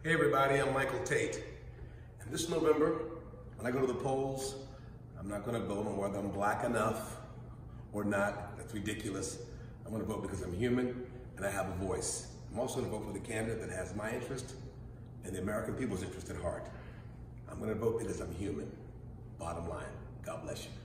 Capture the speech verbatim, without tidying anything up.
Hey everybody, I'm Michael Tait. And this November, when I go to the polls, I'm not going to vote on whether I'm black enough or not. That's ridiculous. I'm going to vote because I'm human and I have a voice. I'm also going to vote for the candidate that has my interest and the American people's interest at heart. I'm going to vote because I'm human. Bottom line, God bless you.